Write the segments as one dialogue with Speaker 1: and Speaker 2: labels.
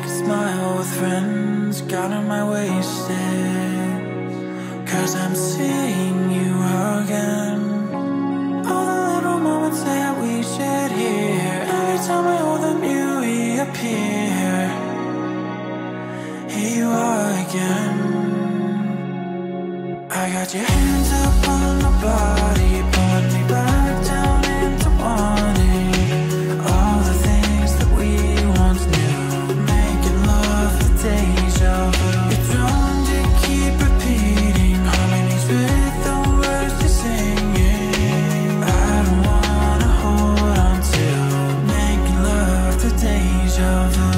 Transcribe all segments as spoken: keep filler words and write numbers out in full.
Speaker 1: could smile with friends, got on my wasted. Cause I'm seeing you again. All the little moments that we shared here, every time I hold them you reappear. Here you are again. I got your hands up on my body, pulling me back down into wanting all the things that we once knew, making love the deja vu. You're drawn to keep repeating harmonies with the words you're singing. I don't wanna hold on to making love the deja vu.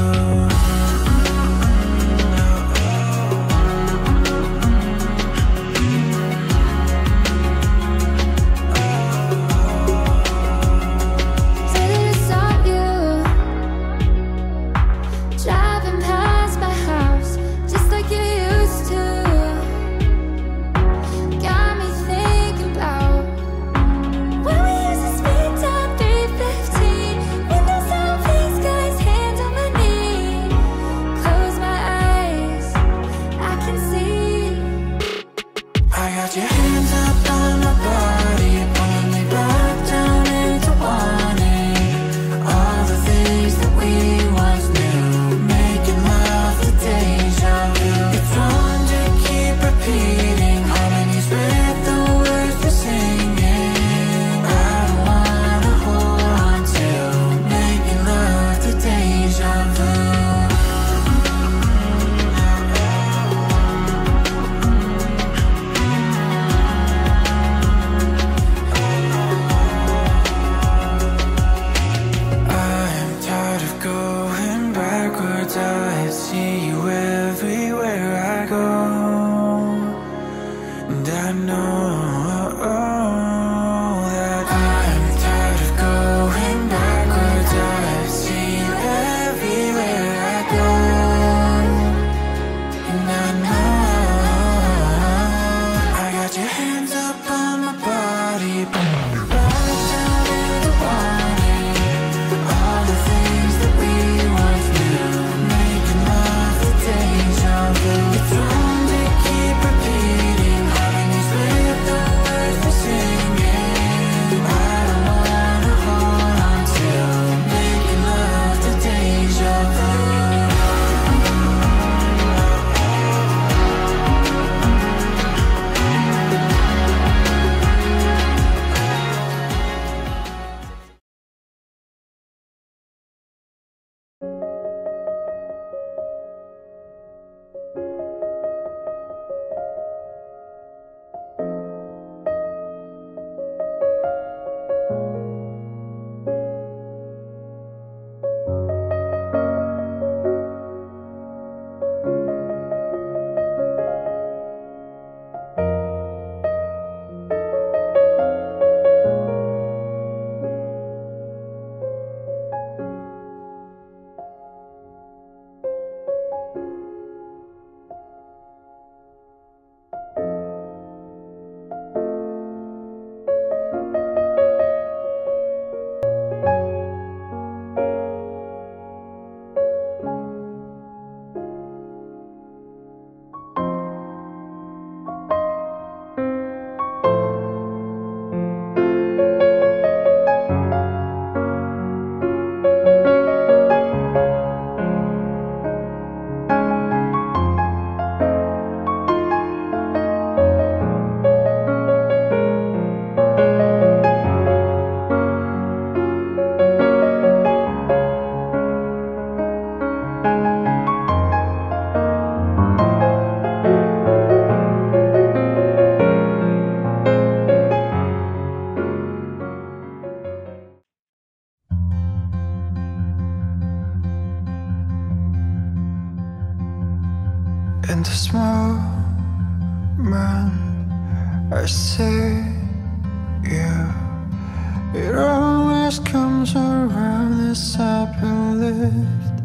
Speaker 2: In this moment I see you. It always comes around as I believed.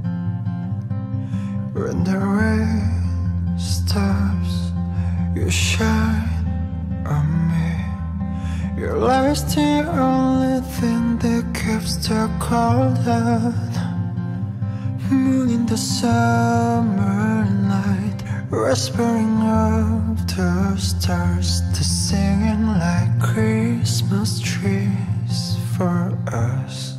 Speaker 2: When the rain stops, you shine on me. Your light's the only thing that keeps the cold out. Moon in the summer night, whispering of the stars, to singing like Christmas trees for us.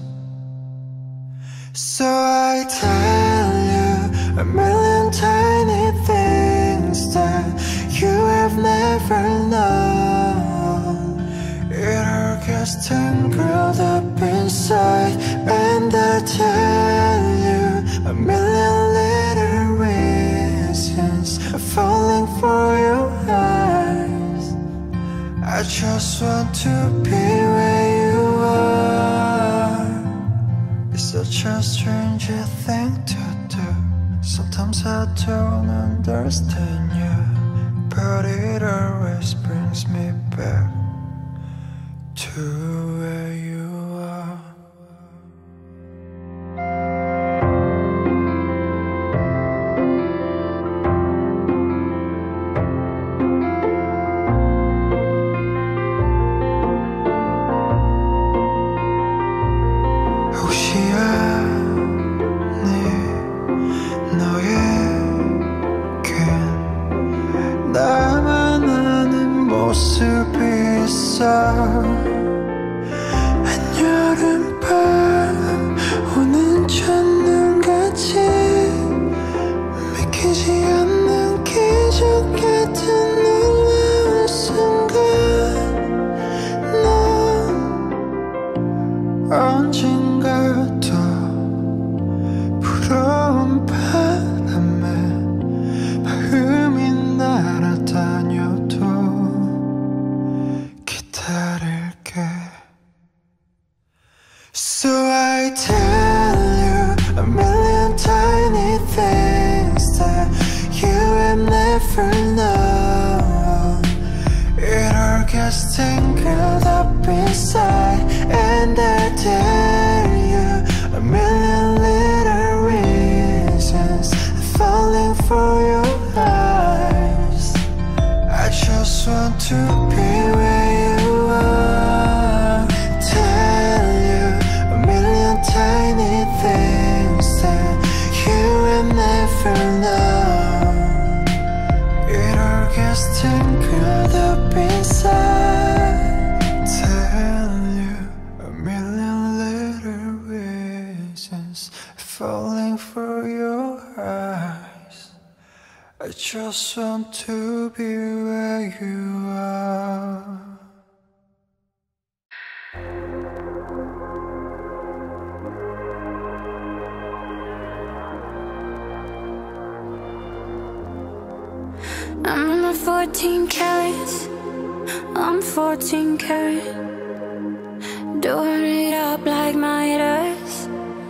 Speaker 2: So I tell you a million tiny things that you have never known. It all gets tangled up inside, and I tell you a million little reasons falling for your eyes. I just want to be where you are. It's such a strange thing to do. Sometimes I don't understand you, but it always brings me back to where you are. 나만 아는 모습이 있어. 한여름밤 오는 첫눈같이 믿기지 않는 기적 같은 놀라운 순간, 넌 언젠가 또 부러운 바람에 마음이 날아다녀도 기다릴게. So I tell you a million tiny things that you have never known. It all gets tangled up inside, and I tell you a million little reasons falling for your eyes. I just want to be where you are. Tell you a million tiny things that you have never known. It all gets tangled up inside. Tell you a million little reasons falling for your eyes. I just want to be where you are.
Speaker 3: I'm in my fourteen carats, I'm fourteen carat, doing it up like my earth.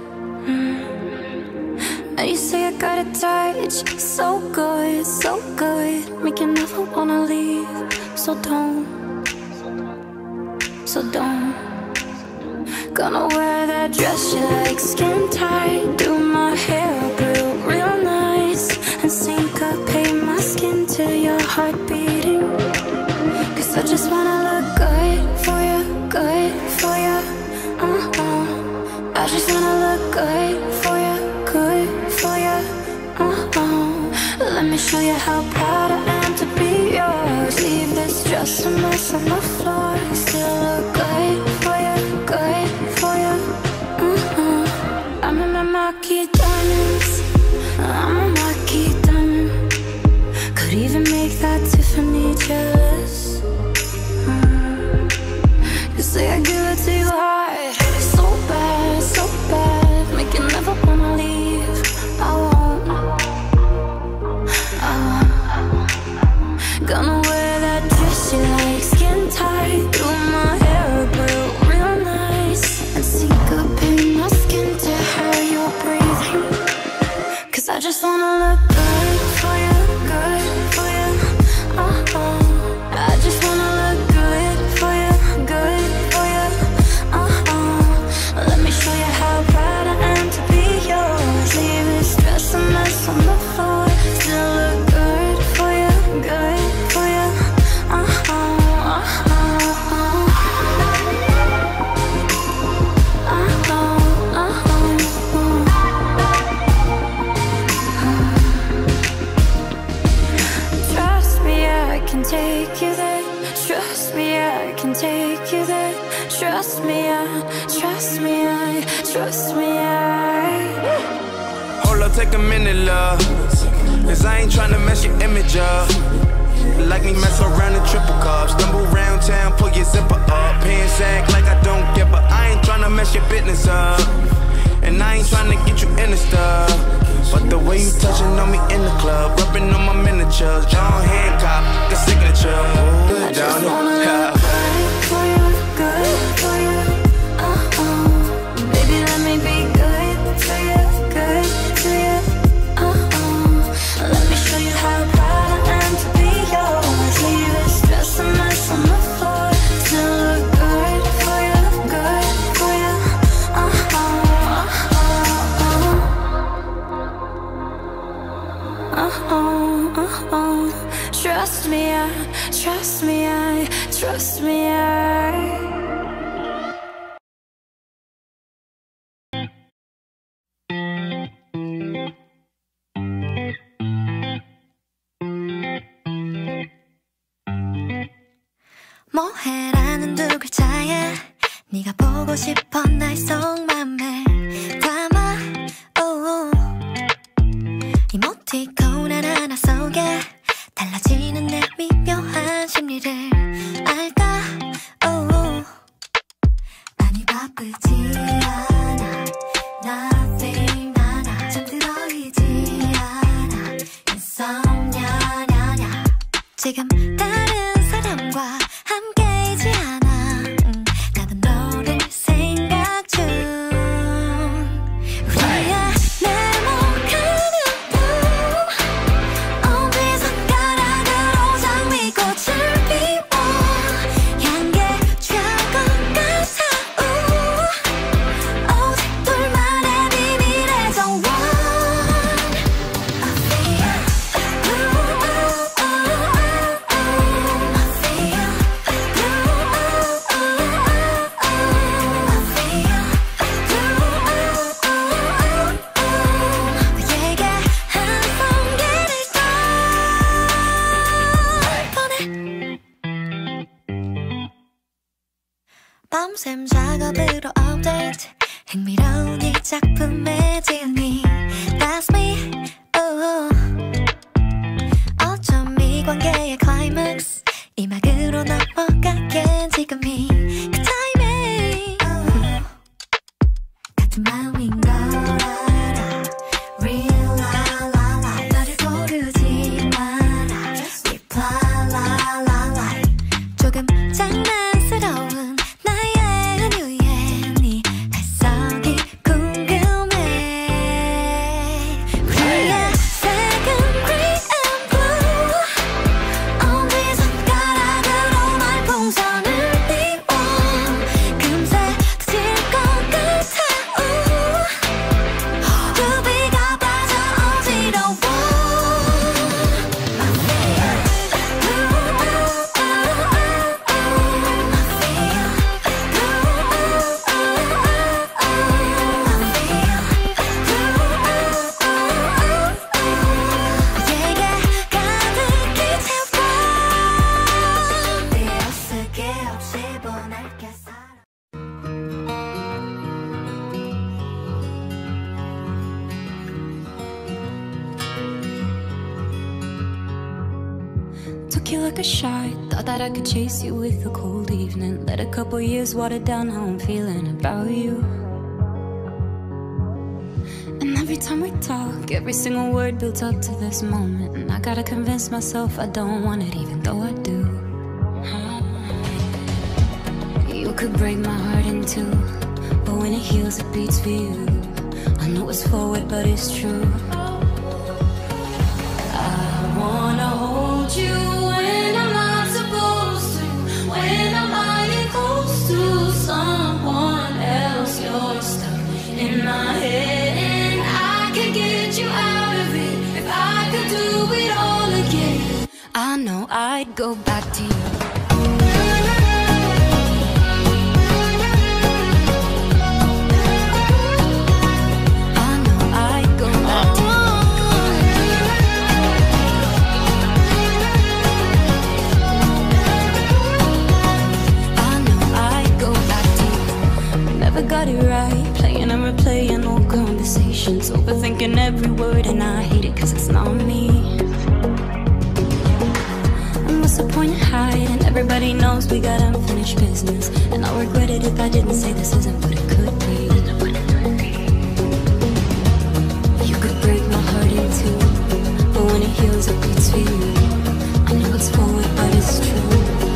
Speaker 3: mm. And you say I got a touch, so good, so good, make you never wanna leave. So don't, so don't. Gonna wear that dress you like, skin tight, do my hair up real, real nice, and syncopate my skin to your heart beating. Cause I just wanna look good for you, good for you. uh-uh. I just wanna look good for you, good for you. uh-uh. Let me show you how proud I am to be yours. Leave this dress a mess on the floor, still look good for you, good for you. uh-uh. I'm in my marquee diamonds, I'm a marquee diamond. Could even make that Tiffany jealous. mm. You say I give it to you hard, so bad, so bad, make you never wanna leave. I won't, I won't. Gonna wear that dress you like, skin tight, do my hair up real, real nice, and syncopate my skin to how you're breathing. Cause I just wanna look good for you, good for you. uh-uh. trust me, I, trust me, I, trust me, I.
Speaker 4: Hold up, take a minute, love, cause I ain't tryna mess your image up. Like me mess around in triple cups, stumble round town, pull your zipper up, pants act like I don't get, but I ain't tryna mess your business up. And I ain't tryna get you in the stuff, but the way you touching on me in the club, rubbing on my miniatures, John Hancock, the signature. Ooh,
Speaker 3: I just
Speaker 4: down
Speaker 3: wanna
Speaker 4: yeah.
Speaker 3: look good for you, good for you. Uh-oh, baby, let me be good to you, good to you. Uh-oh, let me show you how proud I am to be yours. Leave this stress and mess on the floor. Still look good for you, good for you. Uh-oh, uh-oh, uh-oh, uh-oh. Trust me, I, trust me, I, trust me, I.
Speaker 5: 뭐해라는 두 글자에 네가 보고 싶어 날 속맘에 담아 oh. 이모티콘 하나하나 속에 달라지는 내 미묘한 심리를 알까 oh. 아니 바쁘지 않아 nothing 나나 잠들어 있지 않아 insomnia 냐냐 지금 다른 사람과 함께이지 않아 음, 나도 너를 생각 중 우리야 네모가는 봄 어디 손가락으로 장미꽃을 피워 향기에 취할 것 같아 우 오직 둘만의 비밀의 정원 I feel blue 밤샘 작업으로 업데이트 흥미로운 이 작품의 지음이 That's me oh. 어쩜 이 관계의 클라이맥스 이 막으로 넘어가게 지금이 그 타이밍 oh. 같은 마음인 걸 알아 Real la la la 너를 고르지 마라 Reply la la la 조금 장난스러운 나의 은유에 네 해석이 궁금해 우리의 색은 green and blue 어디 손가락으로 말풍선을 띄워 금세 터질 것 같아 우 두비가 빠져 어지러워 I feel 내게 가득히 채워 띄어쓰기 없이 보낼게 사랑
Speaker 3: Took you like a shot, thought that I could chase you with a cold evening. Let a couple years water down how I'm feeling about you. And every time we talk, every single word builds up to this moment. And I gotta convince myself I don't want it, even though I do. You could break my heart in two, but when it heals, it beats for you. I know it's forward, but it's true. I wanna hold you when I'm not supposed to, when I'm lying close to someone else. You're stuck in my head, and I could get you out of it if I could do it all again. I know I'd go back to you. word and I hate it cause it's not me. And what's the point of hiding? Everybody knows we got unfinished business, and I'll regret it if I didn't say this isn't what it could be. You could break my heart in two, but when it heals it beats for you. I know it's forward but it's true.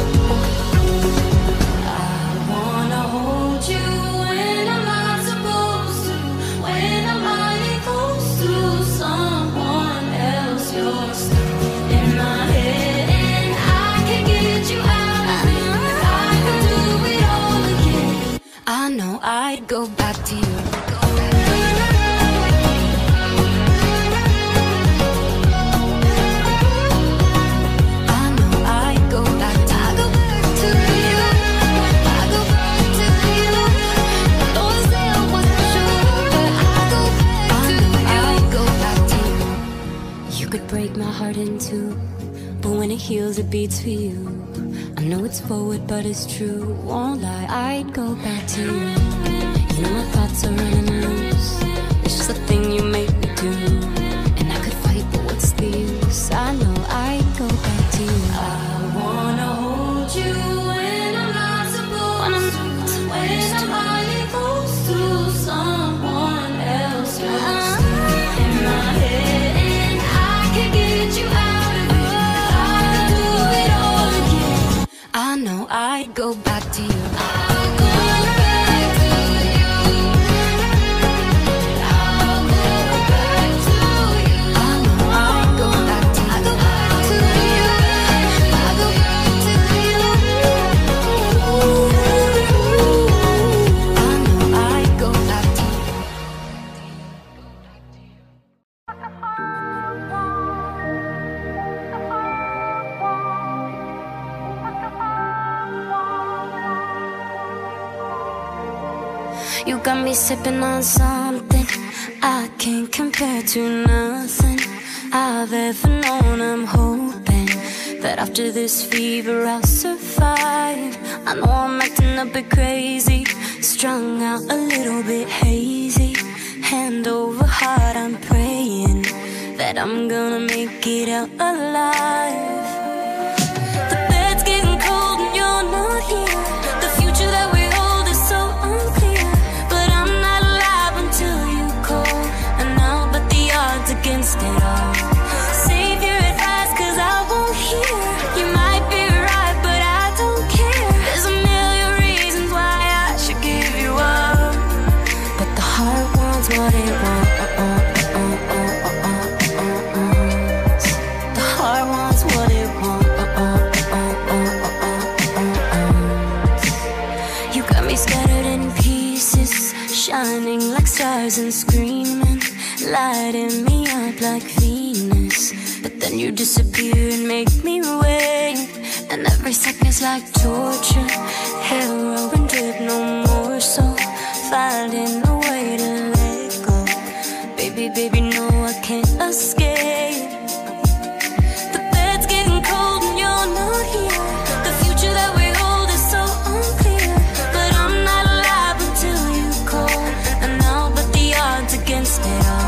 Speaker 3: I wanna hold you when I'm not supposed to, when I'm mighty close to someone else. You're still in my head and I can get you out of it. If I could do it all again, I know I'd go back to you. Break my heart in two, but when it heals it beats for you. I know it's forward but it's true, won't lie, I'd go back to you. You know my thoughts are running loose, it's just a thing you make me do. And I could fight but what's the use, I know I'd go back to you. I wanna hold you when I'm not supposed when I'm not to, when I'm mighty close to someone else. You're still in my head and I can get you out of it. I'd do it all again, I know I'd go back to you. I'll go back to you. I'll go back to you. I know I'd go back to you. I'll go back to you. I'll go back to you. I know I'd go back to you. You got me sipping on something I can't compare to nothing I've ever known. I'm hoping that after this fever I'll survive. I know I'm acting a bit crazy, strung out a little bit hazy. Hand over heart I'm praying that I'm gonna make it out alive. The bed's getting cold and you're not here. The future that we hold is so unclear, but I'm not alive until you call. And I'll bet the odds against it all. Save your advice cause I won't hear. You might be right but I don't care. There's a million reasons why I should give you up, but the heart wants what it wants. The heart wants what it wants. You got me scattered in pieces, shining like stars and screaming, lighting me up like Venus. But then you disappear and make me wait, and every second's like torture. Heroin drip no more, so finding a way to let go. Baby, baby, no, I can't escape. The bed's getting cold and you're not here. The future that we hold is so unclear, but I'm not alive until you call. And I'll bet the odds against it all.